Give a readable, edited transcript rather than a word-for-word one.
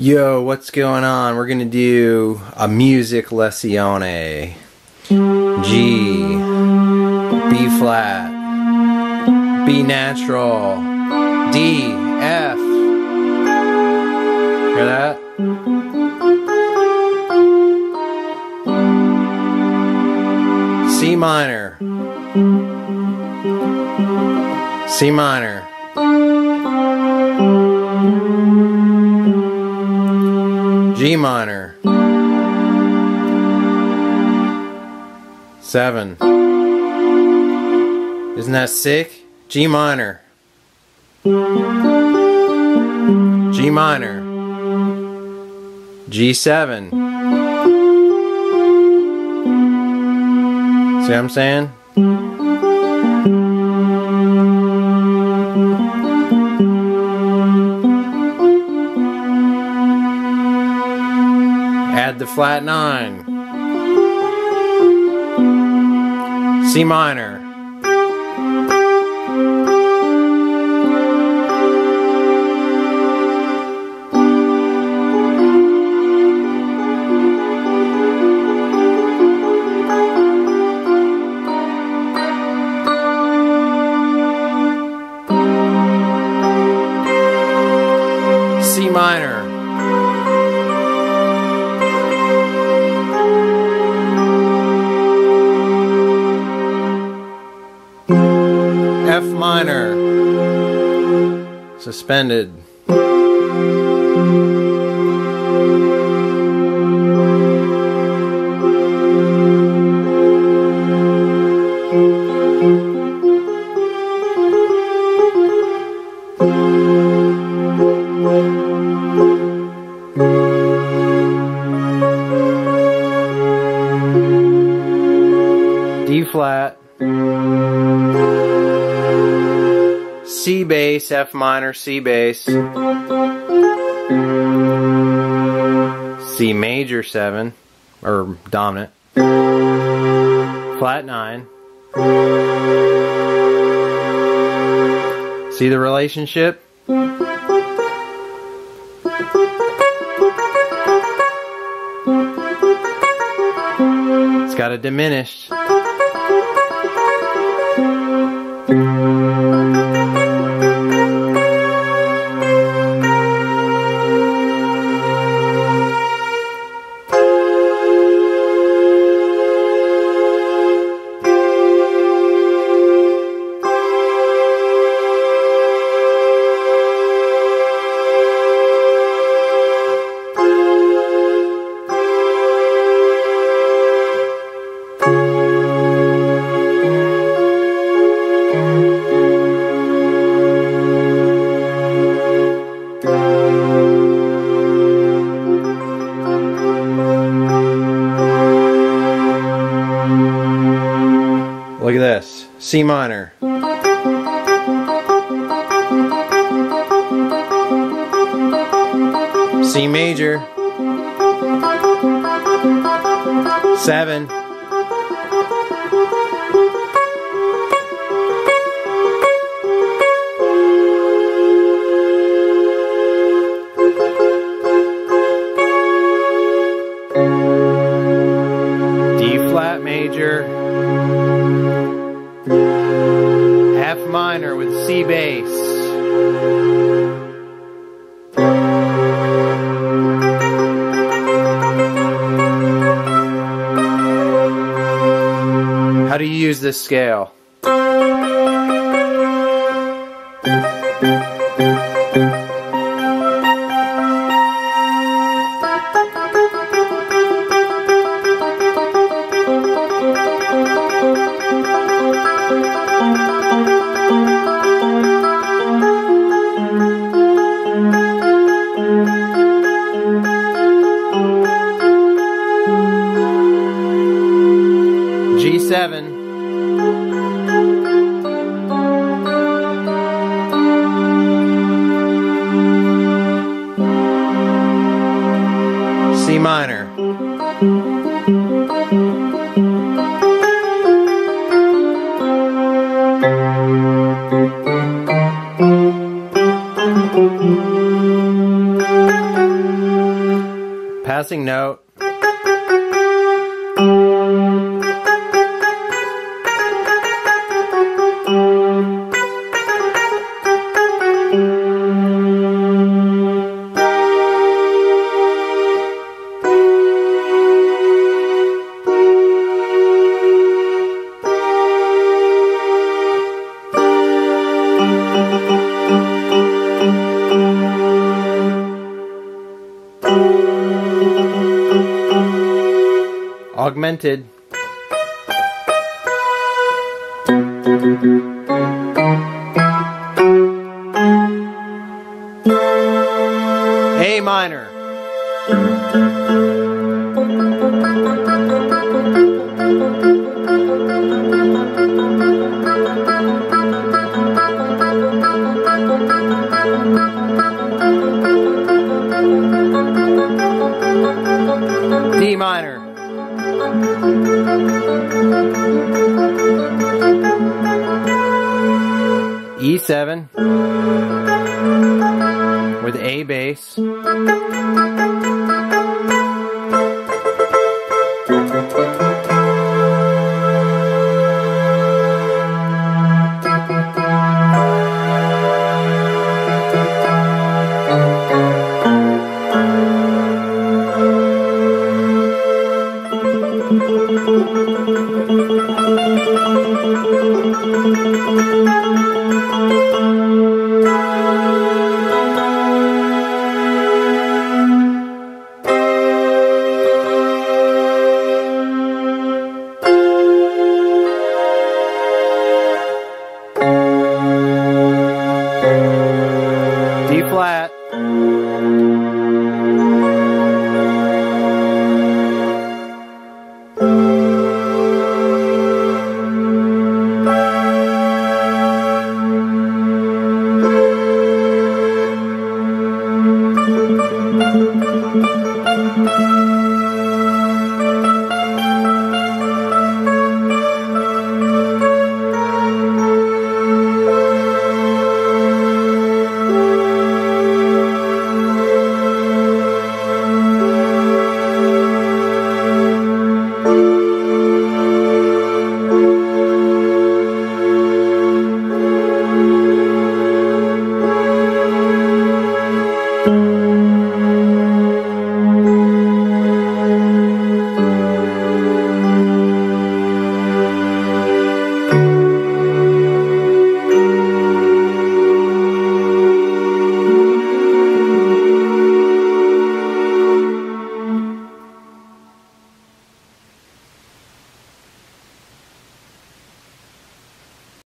Yo, what's going on? We're gonna do a music lezione. G, B flat, B natural, D, F. Hear that? C minor, C minor, G minor, 7. Isn't that sick? G minor, G minor, G7. See what I'm saying? Add the flat 9. C minor. C minor. F minor. Suspended. D flat, C bass, F minor, C bass, C major 7, or dominant, flat 9. See the relationship? It's got a diminished. Look at this. C minor. C major. 7. D flat major. F minor with C bass. How do you use this scale? G7. C minor. passing note. Augmented. A minor. D minor. E7 with A bass.